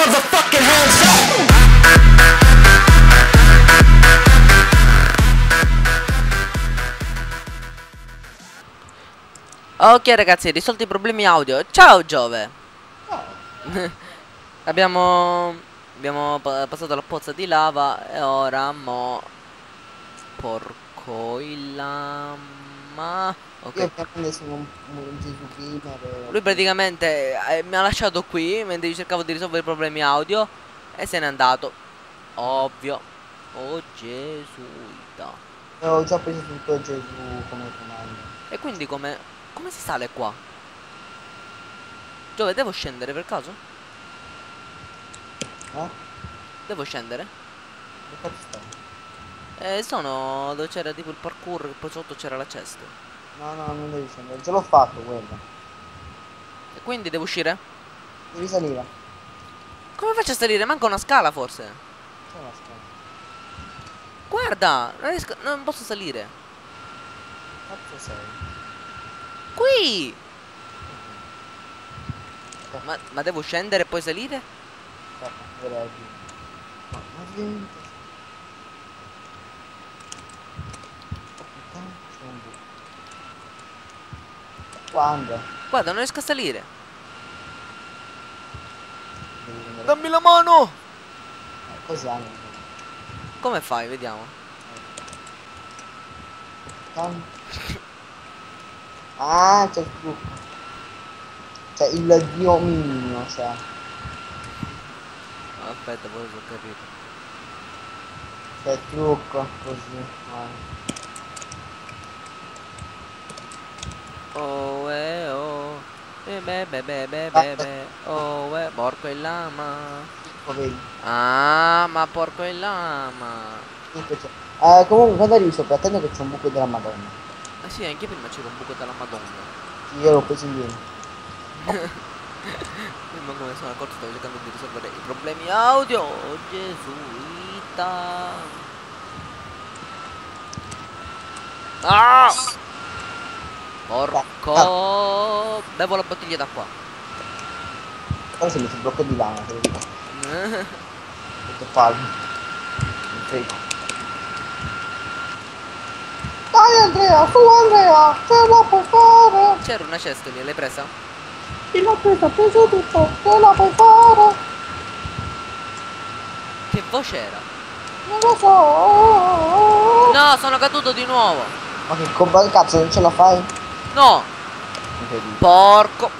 motherfucking hands up. Ok ragazzi, risolti i problemi audio. Ciao Giove. Abbiamo passato la pozza di lava e ora porco il lama. Ok. Io ovviamente sono un Gesù gamer. Lui praticamente mi ha lasciato qui mentre io cercavo di risolvere i problemi audio e se n'è andato. Ovvio. Oh Gesuita. Ho già preso tutto Gesù come comando. E quindi come si sale qua? Giove, devo scendere per caso? Eh? Devo scendere? Che cazzo stai? Sono dove c'era tipo il parkour e poi sotto c'era la chest. No, non devi scendere, già l'ho fatto quello. E quindi devo uscire? Devi salire. Come faccio a salire? Manca una scala forse. C'è una scala. Guarda, non posso salire. Cazzo sei? Qui! Ma devo scendere e poi salire? Aspetta, vedrai. Ma vieni. C'è un buco. Quando? Guarda, non riesco a salire. Devi venire. Dammi la mano! Così hanno. Come fai? Vediamo. Ah, c'è il trucco. C'è il dio minimo, cioè. Aspetta, poi ho capito. C'è il trucco, così. Oh, oh. Oh, porco il lama. Vedi? Ah, ma porco il lama. Comunque quando arrivi sopra attendo che c'è un buco della Madonna. Ah sì, anche prima c'era un buco della Madonna. Sì, io l'ho preso ieri. Ma come sono accorto stavo cercando di risolvere i problemi audio. Oh, Gesuita. Ah! Porco. Bevo la bottiglia d'acqua. Poi si mette il blocco di lana, te lo dico. Tutto palmo. Non frego. Dai Andrea, su Andrea, ce la puoi fare! C'era una cesta lì, l'hai presa? Chi l'ha presa, preso tutto, ce la puoi fare! Che voce era? Non lo so! No, sono caduto di nuovo. Ma che cazzo, non ce la fai? No. Incredibile. Porco.